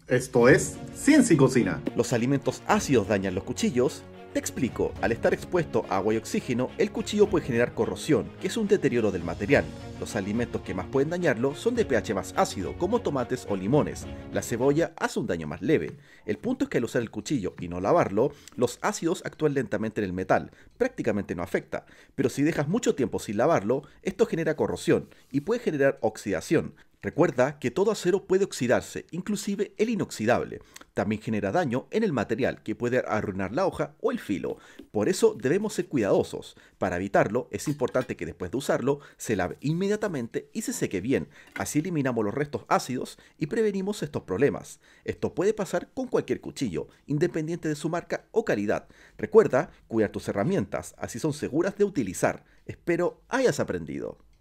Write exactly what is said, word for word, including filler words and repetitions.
Esto es Ciencia y Cocina. ¿Los alimentos ácidos dañan los cuchillos? Te explico, al estar expuesto a agua y oxígeno, el cuchillo puede generar corrosión, que es un deterioro del material. Los alimentos que más pueden dañarlo son de pH más ácido, como tomates o limones. La cebolla hace un daño más leve. El punto es que al usar el cuchillo y no lavarlo, los ácidos actúan lentamente en el metal, prácticamente no afecta. Pero si dejas mucho tiempo sin lavarlo, esto genera corrosión y puede generar oxidación. Recuerda que todo acero puede oxidarse, inclusive el inoxidable. También genera daño en el material que puede arruinar la hoja o el filo. Por eso debemos ser cuidadosos. Para evitarlo, es importante que después de usarlo se lave inmediatamente y se seque bien. Así eliminamos los restos ácidos y prevenimos estos problemas. Esto puede pasar con cualquier cuchillo, independiente de su marca o calidad. Recuerda cuidar tus herramientas, así son seguras de utilizar. Espero hayas aprendido.